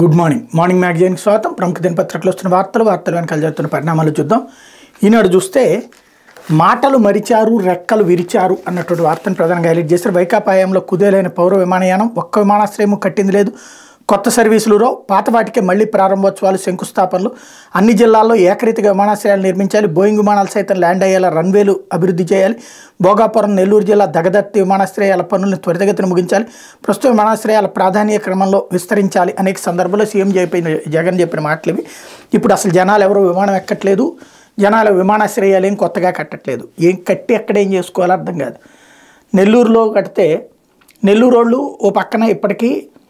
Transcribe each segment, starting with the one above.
Good morning. Morning మ్యాగజైన్కి స్వాగతం. ప్రముఖ దినపత్రికలు వస్తున్న వార్తలు వెనకాల జరుగుతున్న పరిణామాలు చూద్దాం. ఈనాడు చూస్తే మాటలు మరిచారు రెక్కలు విరిచారు అన్నటువంటి వార్తను ప్రధానంగా హైలైట్ చేశారు. వైకాపా హయాంలో కుదేలైన పౌర విమానయానం, ఒక్క విమానాశ్రయం కట్టింది లేదు, కొత్త సర్వీసులు రావు, పాత వాటికే మళ్లీ ప్రారంభోత్సవాలు, శంకుస్థాపనలు, అన్ని జిల్లాల్లో ఏకరీతిగా విమానాశ్రయాలు నిర్మించాలి, బోయింగ్ విమానాలు సైతం ల్యాండ్ అయ్యేలా రన్వేలు అభివృద్ధి చేయాలి, భోగాపురం నెల్లూరు జిల్లా దగదత్తి విమానాశ్రయాల పనులను త్వరితగతిన ముగించాలి, ప్రస్తుత విమానాశ్రయాల ప్రాధాన్య క్రమంలో విస్తరించాలి. అనేక సందర్భాల్లో సీఎం జగన్ చెప్పిన మాటలు ఇవి. ఇప్పుడు అసలు జనాలు ఎవరు విమానం ఎక్కట్లేదు, జనాల విమానాశ్రయాలు ఏం కొత్తగా కట్టట్లేదు, ఏం కట్టి ఎక్కడ ఏం చేసుకోవాలో అర్థం కాదు. నెల్లూరులో కడితే నెల్లూరు వాళ్ళు ఓ పక్కన ఇప్పటికీ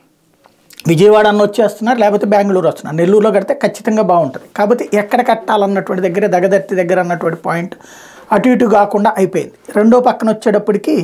విజయవాడ అన్న వచ్చేస్తున్నారు, లేకపోతే బెంగళూరు వస్తున్నారు. నెల్లూరులో కడితే ఖచ్చితంగా బాగుంటుంది. కాబట్టి ఎక్కడ కట్టాలన్నటువంటి దగ్గర దగదత్తి దగ్గర అన్నటువంటి పాయింట్ అటు ఇటు కాకుండా అయిపోయింది. రెండో పక్కన వచ్చేటప్పటికి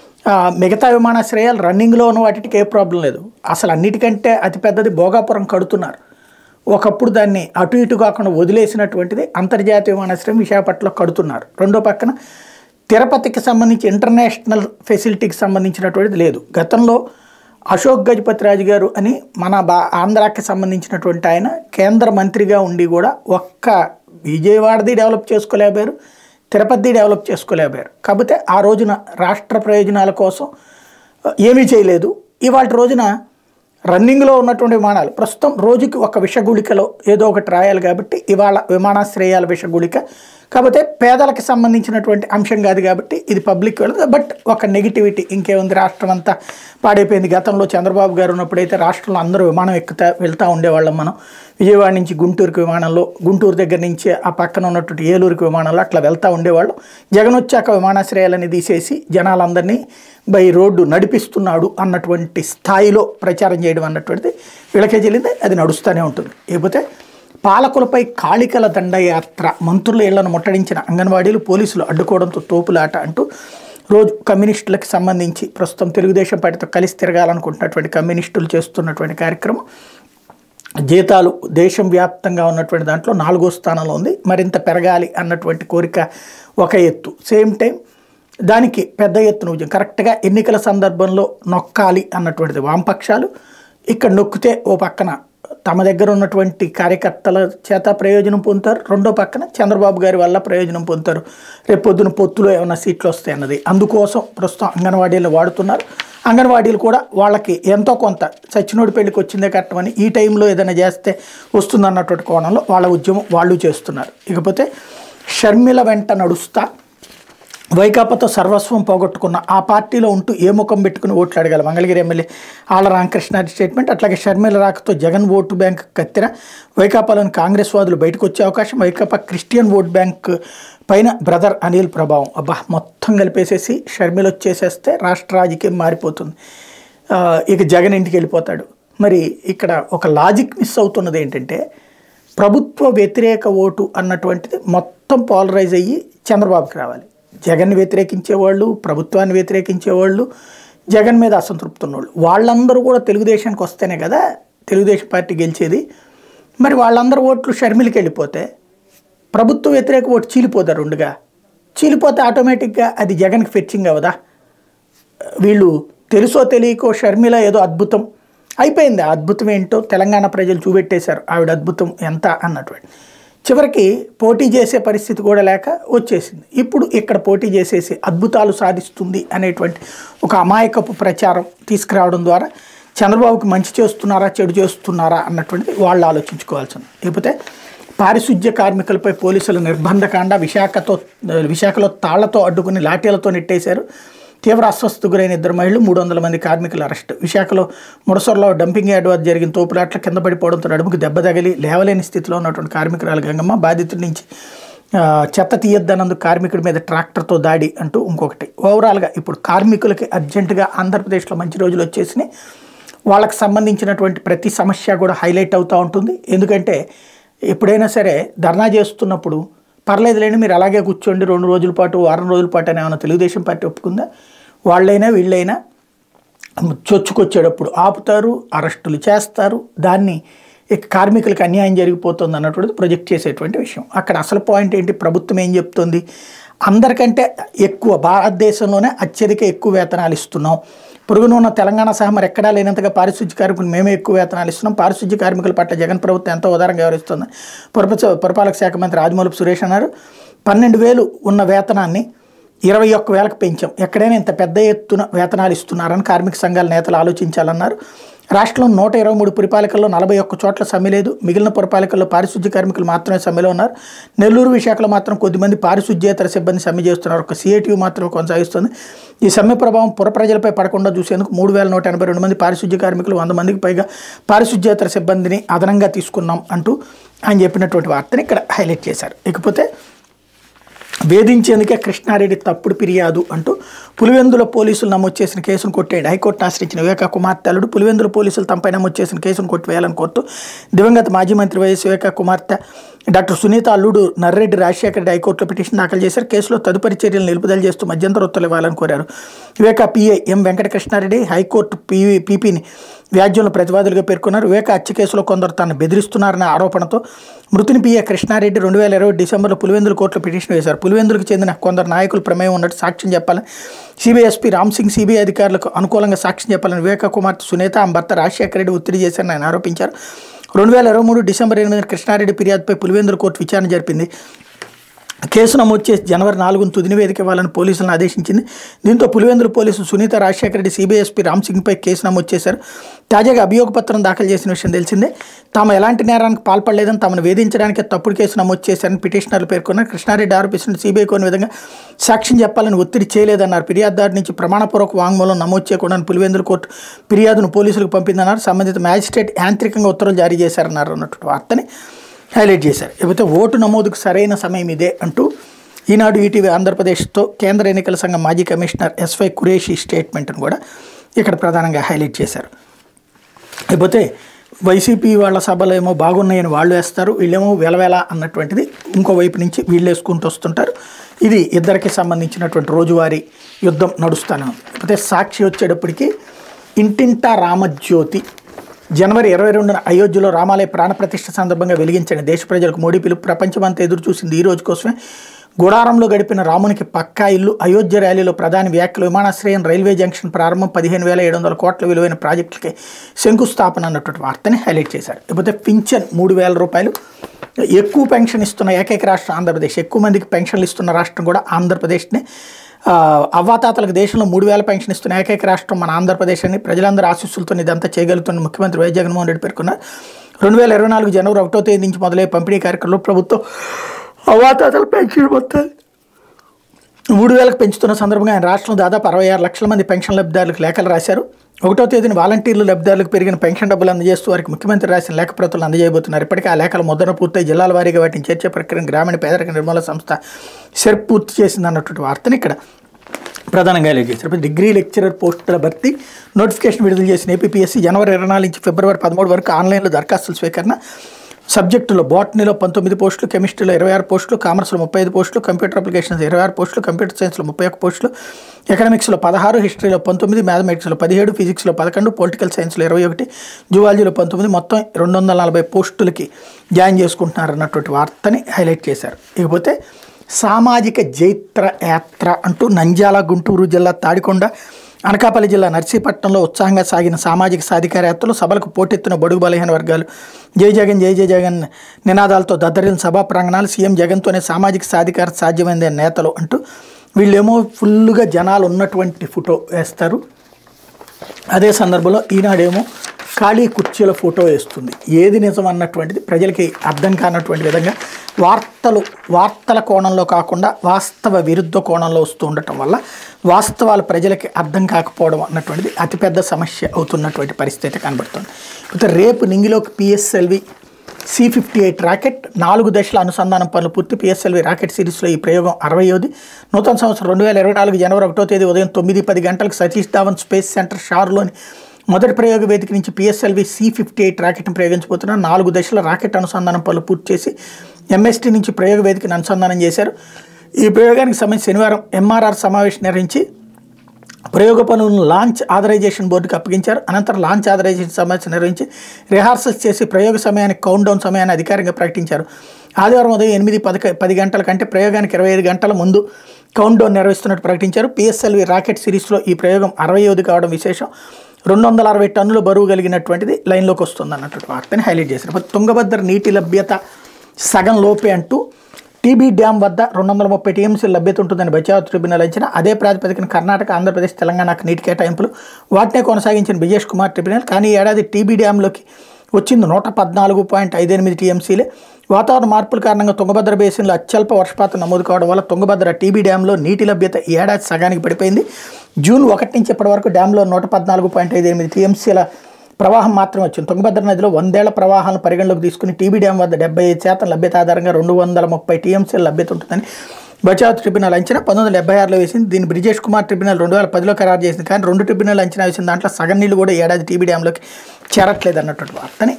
మిగతా విమానాశ్రయాలు రన్నింగ్లో ఉన్న వాటికి ఏ ప్రాబ్లం లేదు. అసలు అన్నిటికంటే అతిపెద్దది భోగాపురం కడుతున్నారు. ఒకప్పుడు దాన్ని అటు ఇటు కాకుండా వదిలేసినటువంటిది అంతర్జాతీయ విమానాశ్రయం విశాఖపట్నంలో కడుతున్నారు. రెండో పక్కన తిరుపతికి సంబంధించి ఇంటర్నేషనల్ ఫెసిలిటీకి సంబంధించినటువంటిది లేదు. గతంలో అశోక్ గజపతిరాజు గారు అని మన ఆంధ్రాకి సంబంధించినటువంటి ఆయన కేంద్ర మంత్రిగా ఉండి కూడా ఒక్క విజయవాడది డెవలప్ చేసుకోలేకపోయారు, తిరుపతి డెవలప్ చేసుకోలేకపోయారు. కాకపోతే ఆ రోజున రాష్ట్ర ప్రయోజనాల కోసం ఏమీ చేయలేదు. ఇవాళ రోజున రన్నింగ్లో ఉన్నటువంటి విమానాలు ప్రస్తుతం రోజుకి ఒక విషగుళికలో ఏదో ఒకటి రాయాలి. కాబట్టి ఇవాళ విమానాశ్రయాల విషగుళిక, కాకపోతే పేదలకు సంబంధించినటువంటి అంశం కాదు కాబట్టి ఇది పబ్లిక్ వెళ్ళదు. బట్ ఒక నెగిటివిటీ ఇంకేముంది, రాష్ట్రం అంతా పాడైపోయింది. గతంలో చంద్రబాబు గారు ఉన్నప్పుడైతే రాష్ట్రంలో అందరూ విమానం వెళ్తూ ఉండేవాళ్ళం. మనం విజయవాడ నుంచి గుంటూరుకి విమానంలో, గుంటూరు దగ్గర నుంచి ఆ పక్కన ఉన్నటువంటి ఏలూరుకి విమానంలో అట్లా వెళ్తూ ఉండేవాళ్ళం. జగన్ వచ్చాక విమానాశ్రయాలని తీసేసి జనాలందరినీ బై రోడ్డు నడిపిస్తున్నాడు అన్నటువంటి స్థాయిలో ప్రచారం చేయడం అన్నటువంటిది వీళ్ళకే చెల్లింది. అది నడుస్తూనే ఉంటుంది. లేకపోతే పాలకులపై కాళికల దండయాత్ర, మంత్రుల ఇళ్లను ముట్టడించిన అంగన్వాడీలు, పోలీసులు అడ్డుకోవడంతో తోపులాట అంటూ రోజు కమ్యూనిస్టులకు సంబంధించి ప్రస్తుతం తెలుగుదేశం పార్టీతో కలిసి తిరగాలనుకుంటున్నటువంటి కమ్యూనిస్టులు చేస్తున్నటువంటి కార్యక్రమం. జీతాలు దేశం వ్యాప్తంగా ఉన్నటువంటి దాంట్లో 4వ స్థానంలో ఉంది. మరింత పెరగాలి అన్నటువంటి కోరిక ఒక ఎత్తు. సేమ్ టైం దానికి పెద్ద ఎత్తున కరెక్ట్గా ఎన్నికల సందర్భంలో నొక్కాలి అన్నటువంటిది వామపక్షాలు. ఇక్కడ నొక్కితే ఓ పక్కన తమ దగ్గర ఉన్నటువంటి కార్యకర్తల చేత ప్రయోజనం పొందుతారు, రెండో పక్కన చంద్రబాబు గారి వల్ల ప్రయోజనం పొందుతారు. రేపు పొద్దున పొత్తులో ఏమైనా సీట్లు వస్తాయి అన్నది. అందుకోసం ప్రస్తుతం అంగన్వాడీలు వాడుతున్నారు. అంగన్వాడీలు కూడా వాళ్ళకి ఎంతో కొంత సచ్చినోడి పెళ్లికి వచ్చిందే కట్టమని ఈ టైంలో ఏదైనా చేస్తే వస్తుందన్నటువంటి కోణంలో వాళ్ళ ఉద్యమం వాళ్ళు చేస్తున్నారు. ఇకపోతే షర్మిల వెంట నడుస్తా వైకాపాతో సర్వస్వం పోగొట్టుకున్న ఆ పార్టీలో ఉంటూ ఏ ముఖం పెట్టుకుని ఓట్లు అడగాలి. Mangalagiri MLA Alla Ramakrishna Reddy statement. అట్లాగే షర్మిల రాకతో జగన్ ఓటు బ్యాంక్ కత్తిర, వైకాపాలోని కాంగ్రెస్ వాదులు బయటకు వచ్చే అవకాశం, వైకాపా క్రిస్టియన్ ఓట్ బ్యాంక్ పైన బ్రదర్ అనిల్ ప్రభావం. అబ్బా, మొత్తం కలిపేసేసి షర్మిల వచ్చేసేస్తే రాష్ట్ర రాజకీయం మారిపోతుంది. ఇక జగన్ ఇంటికి వెళ్ళిపోతాడు. మరి ఇక్కడ ఒక లాజిక్ మిస్ అవుతున్నది ఏంటంటే, ప్రభుత్వ వ్యతిరేక ఓటు అన్నటువంటిది మొత్తం పాలరైజ్ అయ్యి చంద్రబాబుకి రావాలి. జగన్ని వ్యతిరేకించేవాళ్ళు, ప్రభుత్వాన్ని వ్యతిరేకించేవాళ్ళు, జగన్ మీద అసంతృప్తి ఉన్నవాళ్ళు, వాళ్ళందరూ కూడా తెలుగుదేశానికి వస్తేనే కదా తెలుగుదేశం పార్టీ గెలిచేది. మరి వాళ్ళందరూ ఓట్లు షర్మిలకి వెళ్ళిపోతే ప్రభుత్వ వ్యతిరేక ఓటు చీలిపోతారు. రెండుగా చీలిపోతే ఆటోమేటిక్గా అది జగన్కి ఫెచ్చింగ్ అవ్వదా? వీళ్ళు తెలుసో తెలియకో షర్మిల ఏదో అద్భుతం అయిపోయింది. ఆ అద్భుతం ఏంటో తెలంగాణ ప్రజలు చూపెట్టేశారు. ఆవిడ అద్భుతం ఎంత అన్నటువంటి. చివరికి పోటీ చేసే పరిస్థితి కూడా లేక వచ్చేసింది. ఇప్పుడు ఇక్కడ పోటీ చేసేసి అద్భుతాలు సాధిస్తుంది అనేటువంటి ఒక అమాయకపు ప్రచారం తీసుకురావడం ద్వారా చంద్రబాబుకి మంచి చేస్తున్నారా చెడు చేస్తున్నారా అన్నటువంటిది వాళ్ళు ఆలోచించుకోవాల్సింది. లేకపోతే పారిశుధ్య కార్మికులపై పోలీసుల నిర్బంధకాండ, విశాఖలో తాళ్లతో అడ్డుకుని లాఠీలతో నెట్టేశారు. తీవ్ర అస్వస్థకు గురైన 2 మహిళలు, 300 మంది కార్మికుల అరెస్ట్. విశాఖలో ముడసొరలో డంపింగ్ యార్డ్ వద్ద జరిగిన తోపులాట్ల కింద పడిపోవడంతో నడుముకు దెబ్బ తగిలి లేవలేని స్థితిలో ఉన్నటువంటి కార్మికురాలు గంగమ్మ. బాధితుడి నుంచి చెత్త తీయొద్దన్నందుకు కార్మికుడి మీద ట్రాక్టర్తో దాడి అంటూ ఇంకొకటి. ఓవరాల్గా ఇప్పుడు కార్మికులకి అర్జెంటుగా ఆంధ్రప్రదేశ్లో మంచి రోజులు వచ్చేసినాయి. వాళ్ళకి సంబంధించినటువంటి ప్రతి సమస్య కూడా హైలైట్ అవుతూ ఉంటుంది. ఎందుకంటే ఎప్పుడైనా సరే ధర్నా చేస్తున్నప్పుడు పర్లేదు లేని మీరు అలాగే కూర్చోండి 2 రోజుల పాటు, వారం రోజుల పాటు అని ఏమైనా తెలుగుదేశం పార్టీ ఒప్పుకుందా? వాళ్ళైనా వీళ్ళైనా చొచ్చుకొచ్చేటప్పుడు ఆపుతారు, అరెస్టులు చేస్తారు. దాన్ని కార్మికులకు అన్యాయం జరిగిపోతుంది అన్నటువంటిది ప్రొజెక్ట్ చేసేటువంటి విషయం. అక్కడ అసలు పాయింట్ ఏంటి, ప్రభుత్వం ఏం చెప్తుంది, అందరికంటే ఎక్కువ భారతదేశంలోనే అత్యధిక ఎక్కువ వేతనాలు ఇస్తున్నాం, పొరుగున ఉన్న తెలంగాణ సహా మరి ఎక్కడా లేనంతగా పారిశుద్ధ్య కార్మికులు మేమే ఎక్కువ వేతనాలు ఇస్తున్నాం. పారిశుద్ధ్య కార్మికుల పట్ల జగన్ ప్రభుత్వం ఎంతో ఉదారంగా వ్యవహరిస్తుంది పురపాలక శాఖ మంత్రి ఆదిమూలపు సురేష్ అన్నారు. 12,000 ఉన్న వేతనాన్ని 21,000కు పెంచాం. ఎక్కడైనా ఇంత పెద్ద ఎత్తున వేతనాలు ఇస్తున్నారని కార్మిక సంఘాల నేతలు ఆలోచించాలన్నారు. రాష్ట్రంలో 123 పురపాలికల్లో 41 చోట్ల సమ్మె లేదు. మిగిలిన పురపాలికల్లో పారిశుద్ధ్య కార్మికులు మాత్రమే సమ్మెలో ఉన్నారు. నెల్లూరు, విశాఖలో మాత్రం కొద్దిమంది పారిశుద్ధ్యేతర సిబ్బంది సమ్మె చేస్తున్నారు. ఒక సిఐటియు మాత్రమే కొనసాగిస్తుంది. ఈ సమ్మె ప్రభావం పుర ప్రజలపై పడకుండా చూసేందుకు 3,182 మంది పారిశుద్ధ్య కార్మికులు, 100 మందికి పైగా పారిశుద్ధ్యేతర సిబ్బందిని అదనంగా తీసుకున్నాం అంటూ ఆయన చెప్పినటువంటి వార్తని ఇక్కడ హైలైట్ చేశారు. ఇకపోతే వేధించేందుకే కృష్ణారెడ్డి తప్పుడు ఫిర్యాదు అంటూ పులివెందుల పోలీసులు నమోదు చేసిన కేసును కొట్టేయండి. హైకోర్టును ఆశ్రయించిన వివేక కుమార్తె అల్లుడు పులివెందుల పోలీసులు తమపై నమోదు చేసిన కేసును కొట్టివేయాలని కోరుతూ దివంగత మాజీ మంత్రి వైఎస్ వివేక కుమార్తె డాక్టర్ సునీత అల్లుడు నర్రెడ్డి రాజశేఖర రెడ్డి హైకోర్టులో పిటిషన్ దాఖలు చేశారు. కేసులో తదుపరి చర్యలు నిలుపుదల చేస్తూ మధ్యంతర ఉత్తర్వులు ఇవ్వాలని కోరారు. Viveka PI M Venkatakrishna Reddy high court పీపీని వ్యాజ్యంలో ప్రతివాదులుగా పేర్కొన్నారు. వివేక హత్య కేసులో కొందరు తనను బెదిరిస్తున్నారన్న ఆరోపణతో మృతుని పిఏ కృష్ణారెడ్డి 2020 డిసెంబర్లో పులివెందుల కోర్టులో పిటిషన్ వేశారు. పులివెందులకు చెందిన కొందరు నాయకులు ప్రమేయం ఉన్నట్టు సాక్ష్యం చెప్పాలని CBI SP Ram Singh CBI అధికారులకు అనుకూలంగా సాక్ష్యం చెప్పాలని వివేక కుమార్తె సునీత ఆమె భర్త రాజశేఖర రెడ్డి ఒత్తిడి చేశారని ఆయన ఆరోపించారు. 2023 డిసెంబర్ 8 కృష్ణారెడ్డి ఫిర్యాదుపై పులివెందుల కోర్టు విచారణ జరిపింది. కేసు నమోదు చేసి జనవరి 4న తుది నివేదిక ఇవ్వాలని పోలీసులను ఆదేశించింది. దీంతో పులివెందుల పోలీసులు సునీత, రాజశేఖర రెడ్డి, సిబిఐ ఎస్పీ రామ్ సింగ్పై కేసు నమోదు చేశారు. తాజాగా అభియోగ పత్రం దాఖలు చేసిన విషయం తెలిసిందే. తాము ఎలాంటి నేరానికి పాల్పడలేదని, తమను వేధించడానికి తప్పుడు కేసు నమోదు చేశారని పిటిషనర్లు పేర్కొన్నారు. కృష్ణారెడ్డి ఆరోపిస్తున్న సిబిఐ కొన్ని విధంగా సాక్ష్యం చెప్పాలని ఒత్తిడి చేయలేదన్నారు. ఫిర్యాదుదారు నుంచి ప్రమాణపూర్వక వాంగ్మూలం నమోదు చేయకుండా పులివెందుల కోర్టు ఫిర్యాదును పోలీసులకు పంపిందన్నారు. సంబంధిత మ్యాజిస్ట్రేట్ యాంత్రికంగా ఉత్తర్వులు జారీ చేశారన్నారు అన్నటువంటి వార్తని హైలైట్ చేశారు. లేకపోతే ఓటు నమోదుకు సరైన సమయం ఇదే అంటూ ఈనాడు ఈటీవీ ఆంధ్రప్రదేశ్తో కేంద్ర ఎన్నికల సంఘం మాజీ కమిషనర్ ఎస్వై ఖురేషీ స్టేట్మెంట్ను కూడా ఇక్కడ ప్రధానంగా హైలైట్ చేశారు. లేకపోతే వైసీపీ వాళ్ళ సభలు ఏమో బాగున్నాయని వాళ్ళు వేస్తారు, వీళ్ళేమో వెలవేల అన్నటువంటిది ఇంకోవైపు నుంచి వీళ్ళు వేసుకుంటూ వస్తుంటారు. ఇది ఇద్దరికి సంబంధించినటువంటి రోజువారీ యుద్ధం నడుస్తూనే ఉంది. లేకపోతే సాక్షి వచ్చేటప్పటికి ఇంటింటా రామజ్యోతి జనవరి 22న అయోధ్యలో రామాలయ ప్రాణప్రతిష్ఠ సందర్భంగా వెలిగించండి. దేశ ప్రజలకు మోడీ పిలుపు. ప్రపంచమంతా ఎదురు చూసింది ఈ రోజు కోసమే. గుడారంలో గడిపిన రామునికి పక్కా ఇల్లు. అయోధ్య ర్యాలీలో ప్రధాని వ్యాఖ్యలు. విమానాశ్రయం, రైల్వే జంక్షన్ ప్రారంభం. 15,700 కోట్ల విలువైన ప్రాజెక్టులకి శంకుస్థాపన అన్నటువంటి వార్తని హైలైట్ చేశారు. లేకపోతే పింఛన్ 3,000 రూపాయలు. ఎక్కువ పెన్షన్ ఇస్తున్న ఏకైక రాష్ట్రం ఆంధ్రప్రదేశ్. ఎక్కువ మందికి పెన్షన్లు ఇస్తున్న రాష్ట్రం కూడా ఆంధ్రప్రదేశ్నే. అవ్వాతాతలకు దేశంలో 3,000 పెన్షన్ ఇస్తున్న ఏకైక రాష్ట్రం మన ఆంధ్రప్రదేశ్ అని ప్రజలందరూ ఆశీస్సులతో ఇదంతా చేయగలుగుతున్న ముఖ్యమంత్రి వైఎస్ జగన్మోహన్ రెడ్డి పేర్కొన్నారు. 2024 జనవరి 1వ తేదీ నుంచి మొదలయ్యే పంపిణీ కార్యక్రమంలో ప్రభుత్వం అవ్వాతాతల పెన్షన్ మొత్తాన్ని 3,000కు పెంచుతున్న సందర్భంగా ఆయన రాష్ట్రంలో దాదాపు 66 లక్షల మంది పెన్షన్ లబ్ధిదారులకు లేఖలు రాశారు. 1వ తేదీన వాలంటీర్లు లబ్ధిదారులకు పెరిగిన పెన్షన్ డబ్బులు అందజేస్తూ వారికి ముఖ్యమంత్రి రాసిన లేఖ ప్రతులను అందజేయబోతున్నారు. ఇప్పటికే ఆ లేఖల ముద్రణ పూర్తయి జిల్లాల వారీగా వాటిని చేర్చే ప్రక్రియను గ్రామీణ పేదరిక నిర్మూలన సంస్థ సెర్ప్ పూర్తి చేసింది అన్నటువంటి వార్తని ఇక్కడ ప్రధానంగా హైలైట్ చేశారు. డిగ్రీ లెక్చరర్ పోస్టుల భర్తీ నోటిఫికేషన్ విడుదల చేసిన ఏపీఎస్సీ జనవరి 24 నుంచి ఫిబ్రవరి 13 వరకు ఆన్లైన్లో దరఖాస్తుల స్వీకరణ. సబ్జెక్టులో బాటనీలో 19 పోస్టులు, కెమిస్ట్రీలో 26 పోస్టులు, కామర్స్లో 35 పోస్టులు, కంప్యూటర్ అప్లికేషన్స్ 26 పోస్టులు, కంప్యూటర్ సైన్స్లో 31 పోస్టులు, ఎకనామిక్స్లో 16, హిస్టరీలో 19, మ్యాథమెటిక్స్లో 17, ఫిజిక్స్లో 11, పొలిటికల్ సైన్స్లో 21, జువాలజీలో 19, మొత్తం 240 పోస్టులకి జాయిన్ చేసుకుంటున్నారు అన్నటువంటి వార్తని హైలైట్ చేశారు. ఇకపోతే సామాజిక జైత్ర యాత్ర అంటూ నంద్యాల, గుంటూరు జిల్లా తాడికొండ, అనకాపల్లి జిల్లా నర్సీపట్నంలో ఉత్సాహంగా సాగిన సామాజిక సాధికార యాత్రలు సభలకు పోటెత్తిన బడుగు బలహీన వర్గాలు. జై జగన్ జై జై జగన్ నినాదాలతో దద్దరిల్లిన సభా ప్రాంగణాలు. సీఎం జగన్తోనే సామాజిక సాధికారత సాధ్యమైందే నేతలు అంటూ వీళ్ళేమో ఫుల్గా జనాలు ఉన్నటువంటి ఫోటో వేస్తారు. అదే సందర్భంలో ఈనాడేమో ఖాళీ కుర్చీల ఫోటో వేస్తుంది. ఏది నిజం అన్నటువంటిది ప్రజలకి అర్థం కానటువంటి విధంగా వార్తల కోణంలో కాకుండా వాస్తవ విరుద్ధ కోణంలో వస్తూ ఉండటం వల్ల వాస్తవాలు ప్రజలకి అర్థం కాకపోవడం అన్నటువంటిది అతిపెద్ద సమస్య అవుతున్నటువంటి పరిస్థితి కనబడుతుంది. అయితే రేపు నింగిలోకి పిఎస్ఎల్వి C-58 రాకెట్ 4 దశల అనుసంధానం పనులు పూర్తి. పిఎస్ఎల్వి రాకెట్ సిరీస్లో ఈ ప్రయోగం 60వ. నూతన సంవత్సరం 2024 జనవరి 1వ తేదీ ఉదయం 9:10 గంటలకు సతీష్ ధావన్ స్పేస్ సెంటర్ షార్లోని మొదటి ప్రయోగ వేదిక నుంచి పిఎస్ఎల్వి C-58 రాకెట్ను ప్రయోగించబోతున్నారు. 4 దశల రాకెట్ అనుసంధానం పనులు పూర్తి చేసి MST నుంచి ప్రయోగ వేదికను అనుసంధానం చేశారు. ఈ ప్రయోగానికి సంబంధించి శనివారం MRR సమావేశం నిర్వహించి ప్రయోగ పనులను లాంచ్ ఆథరైజేషన్ బోర్డుకి అప్పగించారు. అనంతరం లాంచ్ ఆథరైజేషన్ సమావేశం నిర్వహించి రిహార్సల్స్ చేసి ప్రయోగ సమయానికి కౌంట్డౌన్ సమయాన్ని అధికారికంగా ప్రకటించారు. ఆదివారం ఉదయం 8:10 గంటల కంటే ప్రయోగానికి 25 గంటల ముందు కౌంట్ డౌన్ నిర్వహిస్తున్నట్టు ప్రకటించారు. పిఎస్ఎల్వి రాకెట్ సిరీస్లో ఈ ప్రయోగం 60వ కావడం విశేషం. 260 టన్నుల బరువు కలిగినటువంటిది లైన్లోకి వస్తుంది అన్నటువంటి వార్తని హైలైట్ చేశారు. తుంగభద్ర నీటి లభ్యత సగం లోపే అంటూ టీబీ డ్యామ్ వద్ద 230 టీఎంసీల లభ్యత ఉంటుందని బచావ్ ట్రిబ్యునల్ అంచనా. అదే ప్రాతిపదికన కర్ణాటక, ఆంధ్రప్రదేశ్, తెలంగాణకు నీటి కేటాయింపులు వాటినే కొనసాగించిన బిజేష్ కుమార్ ట్రిబ్యునల్. కానీ ఏడాది టీబీ డ్యాంలోకి వచ్చింది 114.58 టీఎంసీలే. వాతావరణ మార్పుల కారణంగా తుంగభద్ర బేసిన్లో అత్యల్ప వర్షపాతం నమోదు కావడం వల్ల తుంగభద్ర టీబీ డ్యాంలో నీటి లభ్యత ఈ ఏడాది సగానికి పడిపోయింది. జూన్ 1 నుంచి ఇప్పటి వరకు డ్యాంలో 114.58 టీఎంసీల ప్రవాహం మాత్రమే వచ్చింది. తుంగభద్ర నదిలో 100 ఏళ్ల ప్రవాహాలను పరిగణలోకి తీసుకుని టీబీ డ్యాం వద్ద 75% లభ్యత ఆధారంగా 230 టీఎంసీల లభ్యత ఉంటుందని బచావ్ ట్రిబ్యునల్ అంచనా 1976లో వేసింది. దీన్ని బ్రిజేష్ కుమార్ ట్రిబ్యునల్ 2010లో ఖరారు చేసింది. కానీ 2 ట్రిబ్యునల్ అంచనా వేసిన దాంట్లో సగం నీళ్ళు కూడా ఏడాది టీబీ డ్యాంలోకి చేరట్లేదు అన్నటువంటి వార్తని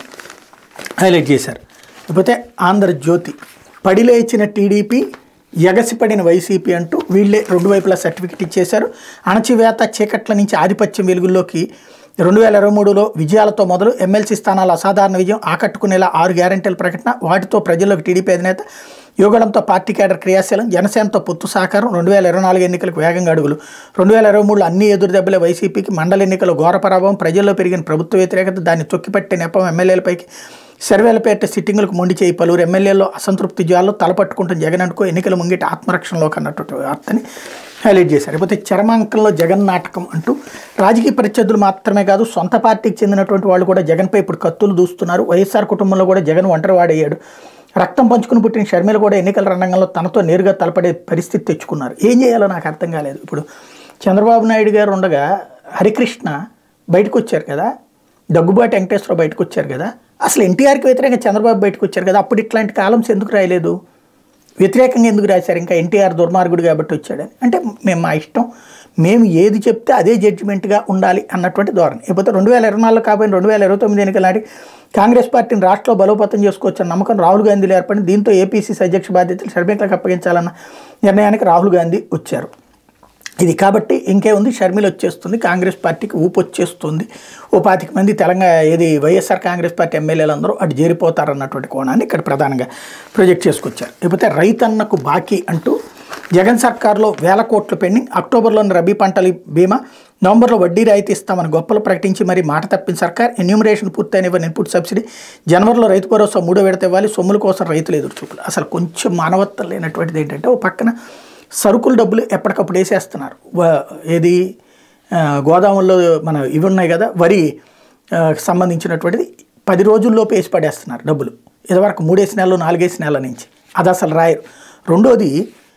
హైలైట్ చేశారు. లేకపోతే ఆంధ్రజ్యోతి పడిలేచిన టీడీపీ ఎగసిపడిన వైసీపీ అంటూ వీళ్ళే రెండు వైపులా సర్టిఫికెట్ ఇచ్చేశారు. అణచివేత చీకట్ల నుంచి ఆధిపత్యం వెలుగుల్లోకి 2023లో విజయాలతో మొదలు ఎమ్మెల్సీ స్థానాల అసాధారణ విజయం ఆకట్టుకునేలా 6 గ్యారెంటీల ప్రకటన. వాటితో ప్రజల్లోకి టీడీపీ అధినేత యువగళంతో పార్టీ కేడర్ క్రియాశీలం. జనసేనతో పొత్తు సహకారం. 2024 ఎన్నికలకు వేగంగా అడుగులు. 2023లో అన్ని ఎదురు దెబ్బలే వైసీపీకి. మండల ఎన్నికల్లో ఘోర పరాభవం. ప్రజల్లో పెరిగిన ప్రభుత్వ వ్యతిరేకత దాన్ని తొక్కిపట్టే నెపం ఎమ్మెల్యేలపైకి. సర్వేలపేట సిట్టింగులకు మొండి చేయి. పలువురు ఎమ్మెల్యేల్లో అసంతృప్తి జ్వాలలో తలపట్టుకుంటున్న జగన్ అనుకో ఎన్నికల ముంగిట ఆత్మరక్షణలోకి అన్నటువంటి వార్తని హైలైట్ చేశారు. లేకపోతే చరమాంకంలో జగన్ నాటకం అంటూ రాజకీయ ప్రత్యర్థులు మాత్రమే కాదు సొంత పార్టీకి చెందినటువంటి వాళ్ళు కూడా జగన్పై ఇప్పుడు కత్తులు దూస్తున్నారు. వైఎస్ఆర్ కుటుంబంలో కూడా జగన్ ఒంటరివాడయ్యాడు. రక్తం పంచుకుని పుట్టిన షర్మిల కూడా ఎన్నికల రంగంలో తనతో నేరుగా తలపడే పరిస్థితి తెచ్చుకున్నారు. ఏం చేయాలో నాకు అర్థం కాలేదు. ఇప్పుడు చంద్రబాబు నాయుడు గారు ఉండగా హరికృష్ణ బయటకు వచ్చారు కదా, దగ్గుబాటి వెంకటేశ్వరరావు బయటకు వచ్చారు కదా, అసలు ఎన్టీఆర్కి వ్యతిరేకంగా చంద్రబాబు బయటకు వచ్చారు కదా, అప్పుడు ఇట్లాంటి కాలమ్స్ ఎందుకు రాయలేదు? వ్యతిరేకంగా ఎందుకు రాశారు? ఇంకా ఎన్టీఆర్ దుర్మార్గుడు కాబట్టి వచ్చాడని. అంటే మేము మా ఇష్టం, మేము ఏది చెప్తే అదే జడ్జిమెంట్గా ఉండాలి అన్నటువంటి ధోరణి. లేకపోతే 2024 కాబట్టి 2029 ఎన్నికల నాటికి కాంగ్రెస్ పార్టీని రాష్ట్రంలో బలోపేతం చేసుకోవచ్చన్న నమ్మకం రాహుల్ గాంధీలో ఏర్పడింది. దీంతో ఏపీసీసీ అధ్యక్ష బాధ్యతలు షర్మిలకు అప్పగించాలన్న నిర్ణయానికి రాహుల్ గాంధీ వచ్చారు. ఇది కాబట్టి ఇంకేముంది, షర్మిల వచ్చేస్తుంది, కాంగ్రెస్ పార్టీకి ఊపు వచ్చేస్తుంది. ఓ 25 మంది తెలంగాణ వైఎస్ఆర్ కాంగ్రెస్ పార్టీ ఎమ్మెల్యేలందరూ అటు చేరిపోతారన్నటువంటి కోణాన్ని ఇక్కడ ప్రధానంగా ప్రొజెక్ట్ చేసుకొచ్చారు. లేకపోతే రైతన్నకు బాకీ అంటూ జగన్ సర్కార్లో 1000 కోట్లు పెండింగ్. అక్టోబర్లోని రబీ పంటల బీమా, నవంబర్లో వడ్డీ రాయితీ ఇస్తామని గొప్పలు ప్రకటించి మరీ మాట తప్పిన సర్కార్. ఎన్యూమరేషన్ పూర్తయిన ఇన్పుట్ సబ్సిడీ. జనవరిలో రైతు భరోసా 3వ విడత ఇవ్వాలి. సొమ్ముల కోసం రైతులు ఎదురుచూపులు. అసలు కొంచెం మానవత్వం లేనటువంటిది ఏంటంటే, ఓ పక్కన సరుకుల డబ్బులు ఎప్పటికప్పుడు వేసేస్తున్నారు. ఏది గోదాముల్లో మన ఇవి ఉన్నాయి కదా, వరి సంబంధించినటువంటిది 10 రోజుల్లోపు వేసి పడేస్తున్నారు డబ్బులు. ఇదివరకు 3 నెలలు 4 నెలల నుంచి అది అసలు రాయరు. రెండోది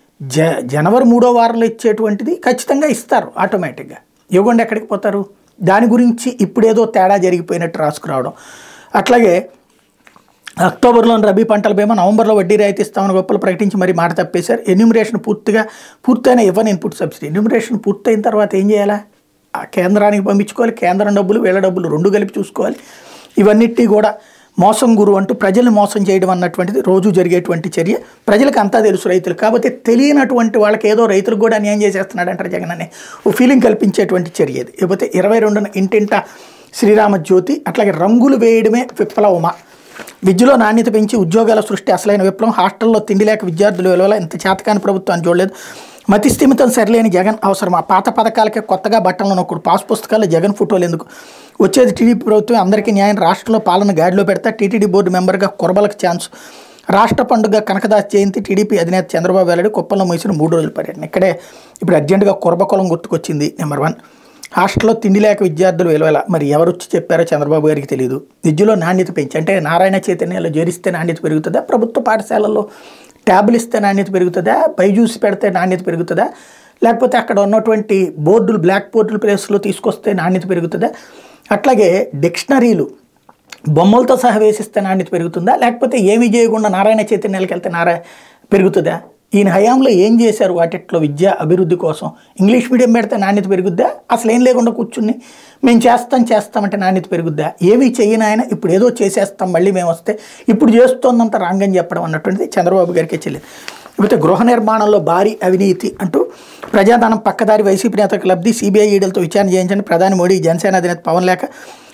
జనవరి 3వ వారంలో ఇచ్చేటువంటిది ఖచ్చితంగా ఇస్తారు ఆటోమేటిక్గా. ఇవ్వకుండా ఎక్కడికి పోతారు? దాని గురించి ఇప్పుడేదో తేడా జరిగిపోయినట్టు రాసుకురావడం. అట్లాగే అక్టోబర్లోని రబీ పంటల బీమా, నవంబర్లో వడ్డీ రాయితీ ఇస్తామని గొప్పలు ప్రకటించి మరి మాట తప్పేశారు. ఎన్యూమరేషన్ పూర్తయిన ఇవ్వని ఇన్పుట్ సబ్సిడీ. ఎన్యూమరేషన్ పూర్తయిన తర్వాత ఏం చేయాలా? కేంద్రానికి పంపించుకోవాలి. కేంద్రం డబ్బులు వీళ్ళ డబ్బులు రెండు కలిపి చూసుకోవాలి. ఇవన్నిటి కూడా మోసం గురు అంటూ ప్రజల్ని మోసం చేయడం అన్నటువంటిది రోజు జరిగేటువంటి చర్య. ప్రజలకు అంతా తెలుసు, రైతులు కాబట్టి తెలియనటువంటి వాళ్ళకి ఏదో రైతులకు కూడా అన్యాయం చేసేస్తున్నాడు అంటారు జగన్ అనే ఓ ఫీలింగ్ కల్పించేటువంటి చర్య ఇది. లేకపోతే 22న ఇంటింట శ్రీరామ జ్యోతి. అట్లాగే రంగులు వేయడమే విప్లవమా, విద్యలో నాణ్యత పెంచి ఉద్యోగాల సృష్టి అసలైన విప్లవం. హాస్టల్లో తిండి లేక విద్యార్థులు విలువల ఇంత చేతకాని ప్రభుత్వాన్ని చూడలేదు. మతి స్థిమితం సరిలేని జగన్ అవసరమా, పాత పథకాలకే కొత్తగా బట్టలను నొక్కుడు. పాస్ పుస్తకాల్లో జగన్ ఫోటోలు ఎందుకు? వచ్చేది టీడీపీ ప్రభుత్వం, అందరికీ న్యాయం. రాష్ట్రంలో పాలన గాడిలో పెడతా. టీటీడీ బోర్డు మెంబర్గా కురబలకు ఛాన్స్. రాష్ట్ర పండుగ కనకదాస్ జయంతి. టీడీపీ అధినేత చంద్రబాబు వెల్లడి. కుప్పంలో ముగిసిన 3 రోజుల పర్యటన. ఇక్కడే ఇప్పుడు అర్జెంటుగా కురబకులం గుర్తుకొచ్చింది. నెంబర్ 1, హాస్టల్లో తిండి లేక విద్యార్థులు విలువల. మరి ఎవరు వచ్చి చెప్పారో చంద్రబాబు గారికి తెలియదు. విద్యలో నాణ్యత పెంచి అంటే నారాయణ చైతన్యాలు చేరిస్తే నాణ్యత పెరుగుతుందా? ప్రభుత్వ పాఠశాలల్లో ట్యాబులు ఇస్తే నాణ్యత పెరుగుతుందా? బైజూస్ పెడితే నాణ్యత పెరుగుతుందా? లేకపోతే అక్కడ ఉన్నటువంటి బోర్డులు బ్లాక్ బోర్డుల ప్లేస్లో తీసుకొస్తే నాణ్యత పెరుగుతుందా? అట్లాగే డిక్షనరీలు బొమ్మలతో సహా వేసిస్తే నాణ్యత పెరుగుతుందా? లేకపోతే ఏమి చేయకుండా నారాయణ చైతన్యాలకు వెళ్తే పెరుగుతుందా? ఈయన హయాంలో ఏం చేశారు వాటిట్లో విద్యా అభివృద్ధి కోసం? ఇంగ్లీష్ మీడియం పెడితే నాణ్యత పెరుగుద్దా? అసలు ఏం లేకుండా కూర్చుని మేము చేస్తామంటే నాణ్యత పెరుగుద్దా? ఏమీ చెయ్యని ఆయన ఇప్పుడు ఏదో చేసేస్తాం మళ్ళీ మేము వస్తే, ఇప్పుడు చేస్తోందంత రాంగని చెప్పడం అన్నటువంటిది చంద్రబాబు గారికే చెల్లింది. లేకపోతే గృహ నిర్మాణంలో భారీ అవినీతి అంటూ ప్రజాధనం పక్కదారి వైసీపీ నేతలకు లబ్ధి. సిబిఐ ఈడలతో విచారణ చేయించండి. ప్రధాని మోడీ జనసేన అధినేత పవన్ లేఖ.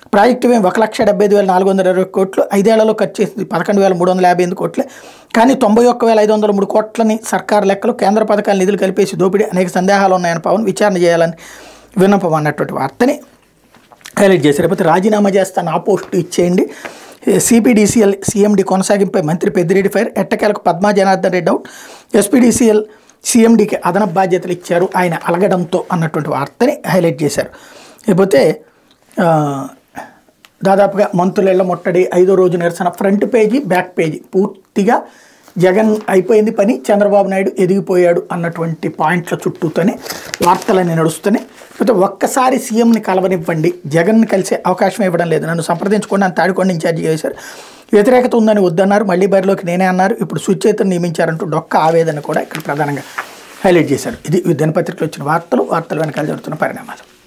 ప్రాజెక్టు వ్యయం 1,75,420 కోట్లు, 5 ఏళ్లలో ఖర్చు చేసింది 11,358 కోట్లే. కానీ 91,503 కోట్లని సర్కారు లెక్కలు, కేంద్ర పథకాల నిధులు కలిపేసి దోపిడీ, అనేక సందేహాలు ఉన్నాయని పవన్ విచారణ చేయాలని విన్నపం అన్నటువంటి వార్తని హైలైట్ చేశారు. లేకపోతే రాజీనామా చేస్తాను, ఆ పోస్టు ఇచ్చేయండి, సిపిడిసిఎల్ సిఎండి కొనసాగింపై మంత్రి పెద్దిరెడ్డి ఫైర్, ఎట్టకేలకు పద్మా జనార్దన్ రెడ్డి అవుట్, ఎస్పీడీసీఎల్ సిఎండికి అదనపు బాధ్యతలు ఇచ్చారు ఆయన అలగడంతో అన్నటువంటి వార్తని హైలైట్ చేశారు. లేకపోతే దాదాపుగా మంత్రుల ముట్టడి 5వ రోజు నిరసన, ఫ్రంట్ పేజీ బ్యాక్ పేజీ పూర్తిగా జగన్ అయిపోయింది పని, చంద్రబాబు నాయుడు ఎదిగిపోయాడు అన్నటువంటి పాయింట్ల చుట్టూతోనే వార్తలన్నీ నడుస్తున్నాయి. అయితే ఒక్కసారి సీఎంని కలవనివ్వండి, జగన్ని కలిసే అవకాశం ఇవ్వడం లేదు, నన్ను సంప్రదించుకోండి అని తాడికొండ ఇన్ఛార్జి చేశారు. వ్యతిరేకత ఉందని వద్దన్నారు, మళ్ళీ బరిలోకి నేనే అన్నారు, ఇప్పుడు సుచేతను నియమించారంటూ డొక్క ఆవేదన కూడా ఇక్కడ ప్రధానంగా హైలైట్ చేశారు. ఇది దినపత్రికలో వచ్చిన వార్తలు వెనకాల జరుగుతున్న పరిణామాలు.